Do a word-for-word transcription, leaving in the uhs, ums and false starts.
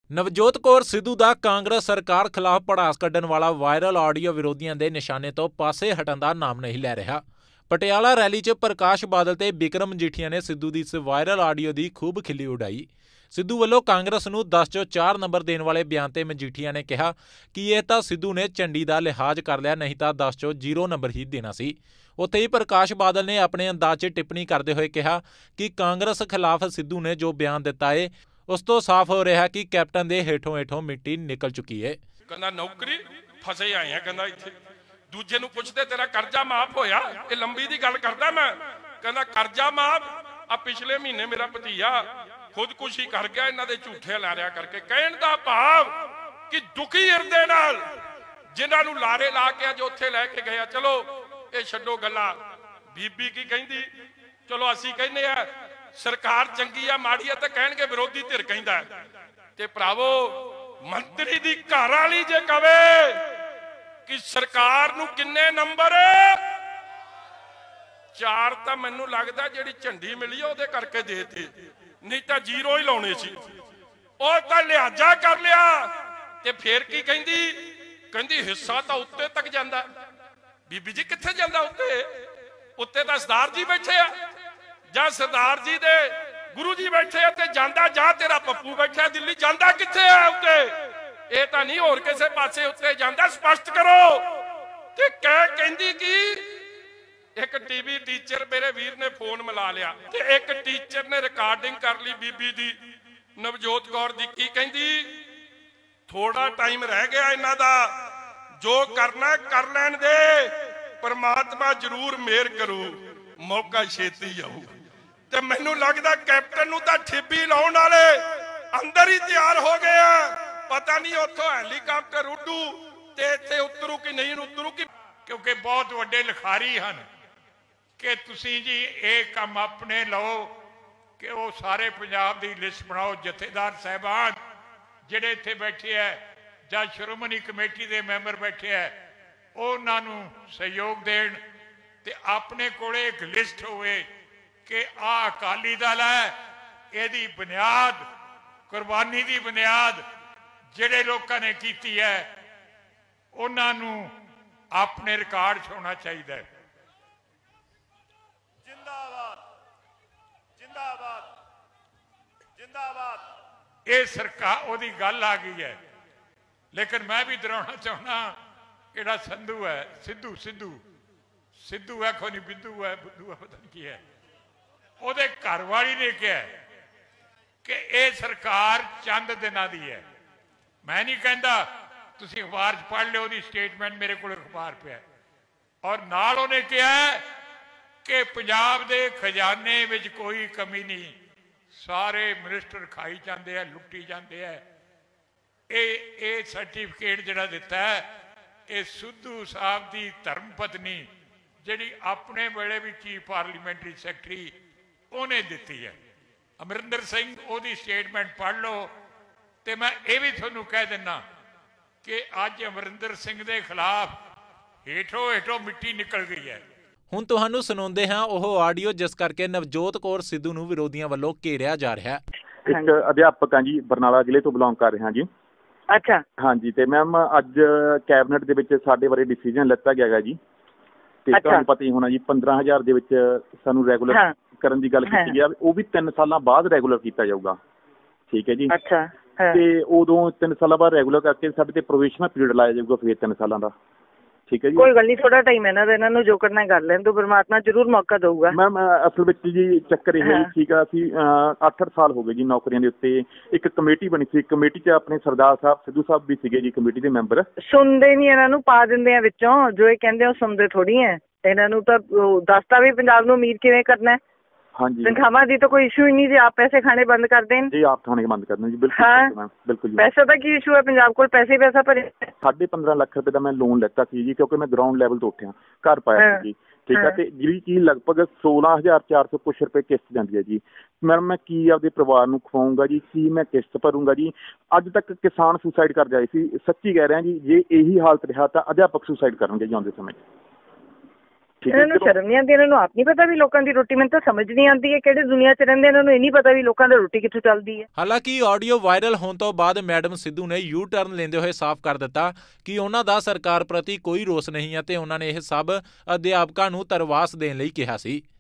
ਨਵਜੋਤ ਕੌਰ ਸਿੱਧੂ ਦਾ ਕਾਂਗਰਸ ਸਰਕਾਰ ਖਿਲਾਫ ਭੜਾਸ ਕੱਢਣ ਵਾਲਾ ਵਾਇਰਲ ਆਡੀਓ ਵਿਰੋਧੀਆਂ ਦੇ ਨਿਸ਼ਾਨੇ ਤੋਂ ਪਾਸੇ ਹਟਣ ਦਾ ਨਾਮ ਨਹੀਂ ਲੈ ਰਿਹਾ। ਪਟਿਆਲਾ ਰੈਲੀ 'ਚ ਪ੍ਰਕਾਸ਼ ਬਾਦਲ ਤੇ ਬਿਕਰਮ ਮਜੀਠੀਆ ਨੇ ਸਿੱਧੂ ਦੀ ਇਸ ਵਾਇਰਲ ਆਡੀਓ ਦੀ ਖੂਬ ਖਿੱਲੀ ਉਡਾਈ। ਸਿੱਧੂ ਵੱਲੋਂ ਕਾਂਗਰਸ ਨੂੰ ਦਸ ਚੋਂ ਚਾਰ ਨੰਬਰ ਦੇਣ ਵਾਲੇ ਬਿਆਨ ਤੇ ਮਜੀਠੀਆ ਨੇ ਕਿਹਾ ਕਿ ਇਹ ਤਾਂ ਸਿੱਧੂ ਨੇ ਝੰਡੀ ਦਾ ਲਿਹਾਜ਼ ਕਰ ਲਿਆ, ਨਹੀਂ ਤਾਂ ਦਸ ਚੋਂ ਜ਼ੀਰੋ ਨੰਬਰ ਹੀ ਦੇਣਾ ਸੀ। ਉੱਥੇ ਹੀ ਪ੍ਰਕਾਸ਼ ਬਾਦਲ ਨੇ ਆਪਣੇ ਅੰਦਾਜ਼ 'ਚ ਟਿੱਪਣੀ ਕਰਦੇ ਹੋਏ ਕਿਹਾ ਕਿ ਕਾਂਗਰਸ ਖਿਲਾਫ ਸਿੱਧੂ ਨੇ ਜੋ ਬਿਆਨ ਦਿੱਤਾ ਏ ਉਸ ਤੋਂ ਸਾਫ਼ ਹੋ ਰਿਹਾ ਕਿ ਕੈਪਟਨ ਦੇ ਹੇਠੋਂ ਹੇਠੋਂ ਮਿੱਟੀ ਨਿਕਲ ਚੁੱਕੀ ਹੈ। ਕਹਿੰਦਾ ਨੌਕਰੀ ਫਸੇ ਆਏ ਆ, ਕਹਿੰਦਾ ਇੱਥੇ ਦੂਜੇ ਨੂੰ ਪੁੱਛਦੇ ਤੇਰਾ ਕਰਜ਼ਾ ਮਾਫ ਹੋਇਆ? ਇਹ ਲੰਬੀ ਦੀ ਗੱਲ ਕਰਦਾ ਮੈਂ। ਕਹਿੰਦਾ ਕਰਜ਼ਾ ਮਾਫ ਆ ਪਿਛਲੇ ਮਹੀਨੇ ਮੇਰਾ ਭਤੀਆ ਖੁਦਕੁਸ਼ੀ ਕਰ ਗਿਆ ਇਹਨਾਂ ਦੇ ਝੂਠੇ ਲਾਰਿਆ ਕਰਕੇ। ਕਹਿਣ ਦਾ ਭਾਵ ਕਿ ਦੁਖੀ ਹਿਰਦੇ ਨਾਲ ਜਿਨ੍ਹਾਂ ਨੂੰ ਲਾਰੇ ਲਾ ਕੇ ਅੱਜ ਉੱਥੇ ਲੈ ਕੇ ਗਏ। ਚਲੋ ਇਹ ਛੱਡੋ ਗੱਲਾਂ, ਬੀਬੀ ਕੀ ਕਹਿੰਦੀ, ਚਲੋ ਅਸੀਂ ਕਹਿੰਦੇ ਆ ਸਰਕਾਰ ਚੰਗੀ ਆ ਮਾੜੀ ਆ ਤੇ ਕਹਿਣਗੇ ਵਿਰੋਧੀ ਧਿਰ ਕਹਿੰਦਾ। ਤੇ ਭਰਾਵੋ ਮੰਤਰੀ ਦੀ ਘਰ ਵਾਲੀ ਜੇ ਕਵੇ ਕਿ ਸਰਕਾਰ ਨੂੰ ਕਿੰਨੇ ਨੰਬਰ ਚਾਰ, ਤਾਂ ਮੈਨੂੰ ਲੱਗਦਾ ਜਿਹੜੀ ਝੰਡੀ ਮਿਲੀ ਉਹਦੇ ਕਰਕੇ ਦੇਤੇ, ਨਹੀਂ ਤਾਂ ਜ਼ੀਰੋ ਹੀ ਲਾਉਣੇ ਸੀ। ਉਹ ਤਾਂ ਲਿਹਾਜ਼ਾ ਕਰ ਲਿਆ। ਤੇ ਫੇਰ ਕੀ ਕਹਿੰਦੀ? ਕਹਿੰਦੀ ਹਿੱਸਾ ਤਾਂ ਉੱਤੇ ਤੱਕ ਜਾਂਦਾ। ਬੀਬੀ ਜੀ ਕਿੱਥੇ ਜਾਂਦਾ ਉੱਤੇ? ਉੱਤੇ ਤਾਂ ਸਰਦਾਰ ਜੀ ਬੈਠੇ ਆ, ਜਾਂ ਸਰਦਾਰ ਜੀ ਦੇ ਗੁਰੂ ਜੀ ਬੈਠੇ ਆ ਤੇ ਜਾਂਦਾ, ਜਾਂ ਤੇਰਾ ਪੱਪੂ ਬੈਠਾ ਦਿੱਲੀ, ਜਾਂਦਾ ਕਿੱਥੇ ਆ ਉੱਤੇ? ਇਹ ਤਾਂ ਨਹੀਂ ਹੋਰ ਕਿਸੇ ਪਾਸੇ ਉੱਤੇ ਜਾਂਦਾ, ਸਪਸ਼ਟ ਕਰੋ। ਤੇ ਕਹਿ ਕਹਿੰਦੀ ਕਿ ਇੱਕ ਟੀਵੀ ਟੀਚਰ ਮੇਰੇ ਵੀਰ ਨੇ ਫੋਨ ਮਿਲਾ ਲਿਆ ਤੇ ਇੱਕ ਟੀਚਰ ਨੇ ਰਿਕਾਰਡਿੰਗ ਕਰ ਲਈ ਬੀਬੀ ਦੀ, ਨਵਜੋਤ ਕੌਰ ਦੀ। ਕੀ ਕਹਿੰਦੀ? ਥੋੜਾ ਟਾਈਮ ਰਹਿ ਗਿਆ ਇਹਨਾਂ ਦਾ, ਜੋ ਕਰਨਾ ਕਰ ਲੈਣ ਦੇ, ਪਰਮਾਤਮਾ ਜ਼ਰੂਰ ਮਿਹਰ ਕਰੂ, ਮੌਕਾ ਛੇਤੀ ਆਊ। ਤੇ ਮੈਨੂੰ ਲੱਗਦਾ ਕੈਪਟਨ ਨੂੰ ਤਾਂ ਠਿੱਬੀ ਲਾਉਣ ਵਾਲੇ ਅੰਦਰ ਹੀ ਤਿਆਰ ਹੋ ਗਏ ਆ। ਪਤਾ ਨਹੀਂ ਉੱਥੋਂ ਹੈਲੀਕਾਪਟਰ ਉੱਡੂ ਤੇ ਇੱਥੇ ਉਤਰੂ ਕਿ ਨਹੀਂ ਉਤਰੂ ਕਿ, ਕਿਉਂਕਿ ਬਹੁਤ ਵੱਡੇ ਲਿਖਾਰੀ ਹਨ ਕਿ ਤੁਸੀਂ ਜੀ ਇਹ ਕੰਮ ਆਪਣੇ ਲਓ ਕਿ ਉਹ ਸਾਰੇ ਪੰਜਾਬ ਦੀ ਲਿਸਟ ਬਣਾਓ। ਜਥੇਦਾਰ ਸਾਹਿਬਾਨ ਜਿਹੜੇ ਇੱਥੇ ਬੈਠੇ ਹੈ ਜਾਂ ਸ਼੍ਰੋਮਣੀ ਕਮੇਟੀ ਦੇ ਮੈਂਬਰ ਬੈਠੇ ਹੈ, ਉਹਨਾਂ ਨੂੰ ਸਹਿਯੋਗ ਦੇਣ ਤੇ ਆਪਣੇ ਕੋਲੇ ਇੱਕ ਲਿਸਟ ਹੋਵੇ ਕਿ ਆਹ ਅਕਾਲੀ ਦਲ ਹੈ, ਇਹਦੀ ਬੁਨਿਆਦ, ਕੁਰਬਾਨੀ ਦੀ ਬੁਨਿਆਦ ਜਿਹੜੇ ਲੋਕਾਂ ਨੇ ਕੀਤੀ ਹੈ ਉਹਨਾਂ ਨੂੰ ਆਪਣੇ ਰਿਕਾਰਡ 'ਚ ਹੋਣਾ ਚਾਹੀਦਾ ਹੈ। ਜਿੰਦਾਬਾਦ ਜਿੰਦਾਬਾਦ ਜਿੰਦਾਬਾਦ। ਇਹ ਸਰਕਾਰ ਉਹਦੀ ਗੱਲ ਆ ਗਈ ਹੈ। ਲੇਕਿਨ ਮੈਂ ਵੀ ਦੁਹਰਾਉਣਾ ਚਾਹੁੰਦਾ, ਕਿਹੜਾ ਸੰਧੂ ਹੈ, ਸਿੱਧੂ ਸਿੱਧੂ ਸਿੱਧੂ ਹੈ, ਕੋਈ ਨਹੀਂ ਬਿੱਧੂ ਹੈ, ਬੁੱਧੂ ਹੈ, ਪਤਾ ਨਹੀਂ ਕੀ ਹੈ। ਉਹਦੇ ਘਰ ਵਾਲੀ ਨੇ ਕਿਹਾ ਕਿ ਇਹ ਸਰਕਾਰ ਚੰਦ ਦਿਨਾਂ ਦੀ ਹੈ। ਮੈਂ ਨਹੀਂ ਕਹਿੰਦਾ, ਤੁਸੀਂ ਅਖਬਾਰ 'ਚ ਪੜ੍ਹ ਲਿਓ ਉਹਦੀ ਸਟੇਟਮੈਂਟ, ਮੇਰੇ ਕੋਲ ਅਖਬਾਰ ਪਿਆ। ਔਰ ਨਾਲ ਉਹਨੇ ਕਿਹਾ ਕਿ ਪੰਜਾਬ ਦੇ ਖਜ਼ਾਨੇ ਵਿੱਚ ਕੋਈ ਕਮੀ ਨਹੀਂ, ਸਾਰੇ ਮਿਨਿਸਟਰ ਖਾਈ ਜਾਂਦੇ ਆ, ਲੁੱਟੀ ਜਾਂਦੇ ਆ। ਇਹ ਇਹ ਸਰਟੀਫਿਕੇਟ ਜਿਹੜਾ ਦਿੱਤਾ ਹੈ ਇਹ ਸਿੱਧੂ ਸਾਹਿਬ ਦੀ ਧਰਮ ਪਤਨੀ ਜਿਹੜੀ ਆਪਣੇ ਵੇਲੇ ਵੀ ਚੀਫ ਪਾਰਲੀਮੈਂਟਰੀ ਸੈਕਟਰੀ ਉਹਨੇ ਦਿੱਤੀ ਹੈ, ਅਮਰਿੰਦਰ ਸਿੰਘ। ਉਹਦੀ ਸਟੇਟਮੈਂਟ ਪੜ੍ਹ ਲਓ। ਤੇ ਮੈਂ ਇਹ ਵੀ ਤੁਹਾਨੂੰ ਕਹਿ ਦਿੰਦਾ ਕਿ ਅੱਜ ਅਮਰਿੰਦਰ ਸਿੰਘ ਦੇ ਖਿਲਾਫ ਹੇਠੋਂ ਹੇਠੋਂ ਮਿੱਟੀ ਨਿਕਲ ਗਈ ਹੈ। ਹੁਣ ਤੁਹਾਨੂੰ ਸੁਣਾਉਂਦੇ ਹਾਂ ਉਹ ਆਡੀਓ ਜਿਸ ਕਰਕੇ ਨਵਜੋਤ ਕੌਰ ਸਿੱਧੂ ਨੂੰ ਵਿਰੋਧੀਆਂ ਵੱਲੋਂ ਘੇਰਿਆ ਜਾ ਰਿਹਾ ਹੈ। ਇੱਕ ਅਧਿਆਪਕ ਹਾਂ ਜੀ, ਬਰਨਾਲਾ ਜ਼ਿਲ੍ਹੇ ਤੋਂ ਬਿਲੋਂਗ ਕਰ ਰਿਹਾ ਜੀ। ਅੱਛਾ ਹਾਂਜੀ। ਤੇ ਮੈਮ ਅੱਜ ਕੈਬਨਿਟ ਦੇ ਵਿੱਚ ਸਾਡੇ ਬਾਰੇ ਡਿਸੀਜਨ ਲਿੱਤਾ ਗਿਆ ਹੈ ਜੀ। ਤੇ ਤੁਹਾਨੂੰ ਪਤਾ ਹੀ ਹੋਣਾ ਜੀ, ਪੰਦਰਾਂ ਹਜ਼ਾਰ ਦੇ ਵਿੱਚ ਸਾਨੂੰ ਰੈਗੂਲਰ ਕਰਨ ਦੀ ਗੱਲ ਕੀਤੀ ਗਿਆ, ਉਹ ਵੀ ਤਿੰਨ ਸਾਲਾਂ ਬਾਅਦ ਰੈਗੂਲਰ ਕੀਤਾ ਜਾਊਗਾ। ਠੀਕ ਹੈ ਜੀ। ਅੱਛਾ। ਤੇ ਉਦੋਂ ਤਿੰਨ ਸਾਲਾਂ ਬਾਅਦ ਰੈਗੂਲਰ ਕਰਕੇ ਸਾਡੇ ਤੇ ਪ੍ਰੋਬੇਸ਼ਨਲ ਪੀਰੀਅਡ ਲਾਇਆ ਜਾਊਗਾ ਫਿਰ ਤਿੰਨ ਸਾਲਾਂ ਦਾ। ਠੀਕ ਹੈ ਜੀ। ਕੋਈ ਗੱਲ ਨਹੀਂ, ਥੋੜਾ ਟਾਈਮ ਇਹਨਾਂ ਦਾ, ਇਹਨਾਂ ਨੂੰ ਜੋ ਕਰਨਾ ਕਰ ਲੈਣ ਤੋਂ, ਪਰਮਾਤਮਾ ਜ਼ਰੂਰ ਮੌਕਾ ਦਊਗਾ। ਮੈਮ ਅਸਲ ਵਿੱਚ ਜੀ ਚੱਕਰ ਇਹ ਹੈ, ਠੀਕ ਆ, ਅਸੀਂ ਅੱਠ ਅੱਠ ਸਾਲ ਹੋ ਗਏ ਜੀ ਨੌਕਰੀਆਂ ਦੇ ਉੱਤੇ। ਇੱਕ ਕਮੇਟੀ ਬਣੀ ਸੀ, ਕਮੇਟੀ 'ਚ ਆਪਣੇ ਸਰਦਾਰ ਸਾਹਿਬ ਸਿੱਧੂ ਸਾਹਿਬ ਵੀ ਸੀਗੇ ਜੀ ਕਮੇਟੀ ਦੇ ਮੈਂਬਰ। ਸੁਣਦੇ ਨਹੀਂ, ਇਹਨਾਂ ਨੂੰ ਪਾ ਦਿੰਦੇ ਆ ਵਿੱਚੋਂ, ਜੋ ਇਹ ਕਹਿੰਦੇ ਉਹ ਸੁਣਦੇ ਥੋੜੀ ਹੈ। ਇਹਨਾਂ ਨੂੰ ਤਾਂ ਦੱਸਦਾ ਵੀ ਪੰਜਾਬ ਨੂੰ ਅਮੀਰ ਕਿਵੇਂ ਕਰਨਾ। ਹਾਂਜੀ। ਤਨਖਾਹਾਂ ਦੀ ਤਾਂ ਕੋਈ ਇਸ਼ੂ ਹੀ ਨਹੀਂ, ਜੇ ਆਪ ਪੈਸੇ ਖਾਣੇ ਬੰਦ ਕਰ ਦੇਣ। ਜੀ ਆਪ ਖਾਣੇ ਬੰਦ ਕਰ ਦੇਣ ਜੀ। ਬਿਲਕੁਲ ਬਿਲਕੁਲ। ਪੈਸੇ ਦਾ ਕੀ ਇਸ਼ੂ ਹੈ, ਪੰਜਾਬ ਕੋਲ ਪੈਸੇ ਹੀ ਪੈਸਾ ਭਰੇ। ਸਾਢੇ ਪੰਦਰਾਂ ਲੱਖ ਰੁਪਏ ਦਾ ਮੈਂ ਲੋਨ ਲੈਤਾ ਸੀ ਜੀ, ਕਿਉਂਕਿ ਮੈਂ ਗਰਾਊਂਡ ਲੈਵਲ ਤੋਂ ਉੱਠਿਆ, ਘਰ ਪਾਇਆ ਸੀ ਜੀ। ਠੀਕ ਹੈ। ਤੇ ਜਿਹੜੀ ਚੀਜ਼ ਲਗਭਗ ਸੋਲਾਂ ਹਜ਼ਾਰ ਚਾਰ ਸੌ ਕੁਛ ਰੁਪਏ ਕਿਸ਼ਤ ਜਾਂਦੀ ਹੈ ਜੀ। ਮੈਡਮ ਮੈਂ ਕੀ ਆਪਦੇ ਪਰਿਵਾਰ ਨੂੰ ਖਵਾਊਂਗਾ ਜੀ, ਕੀ ਮੈਂ ਕਿਸ਼ਤ ਭਰੂੰਗਾ ਜੀ? ਅੱਜ ਤੱਕ ਕਿਸਾਨ ਸੁਸਾਈਡ ਕਰ ਜਾਏ ਸੀ, ਸੱਚੀ ਕਹਿ ਰਿਹਾ ਜੀ। ਜੇ ਇਹੀ ਹਾਲਤ ਰਿਹਾ ਤਾਂ ਅਧਿਆਪਕ ਸੁਸਾਈਡ ਕਰਨਗੇ ਜੀ ਆਉਂਦੇ ਸਮੇਂ। ਠੀਕ ਹੈ ਇਹਨਾਂ ਨੂੰ ਜਦੋਂ- ਸ਼ਰਮ ਨਹੀਂ ਆਉਂਦੀ, ਇਹਨਾਂ ਨੂੰ ਆਪ ਨਹੀਂ ਪਤਾ ਵੀ ਲੋਕਾਂ ਦੀ ਰੋਟੀ, ਮੈਨੂੰ ਤਾਂ ਸਮਝ ਨਹੀਂ ਆਉਂਦੀ ਹੈ ਕਿਹੜੇ ਦੁਨੀਆ 'ਚ ਰਹਿੰਦੇ, ਇਹਨਾਂ ਨੂੰ ਇਹ ਨਹੀਂ ਪਤਾ ਵੀ ਲੋਕਾਂ ਦੀ ਰੋਟੀ ਕਿੱਥੋਂ ਚੱਲਦੀ ਹੈ। ਹਾਲਾਂਕਿ ਆਡੀਓ ਵਾਇਰਲ ਹੋਣ ਤੋਂ ਬਾਅਦ ਮੈਡਮ ਸਿੱਧੂ ਨੇ ਯੂ ਟਰਨ ਲੈਂਦੇ ਹੋਏ ਸਾਫ਼ ਕਰ ਦਿੱਤਾ ਕਿ ਉਹਨਾਂ ਦਾ ਸਰਕਾਰ ਪ੍ਰਤੀ ਕੋਈ ਰੋਸ ਨਹੀਂ ਹੈ ਤੇ ਉਹਨਾਂ ਨੇ ਇਹ ਸਭ ਅਧਿਆਪਕਾਂ ਨੂੰ ਧਰਵਾਸ ਦੇਣ ਲਈ ਕਿਹਾ ਸੀ।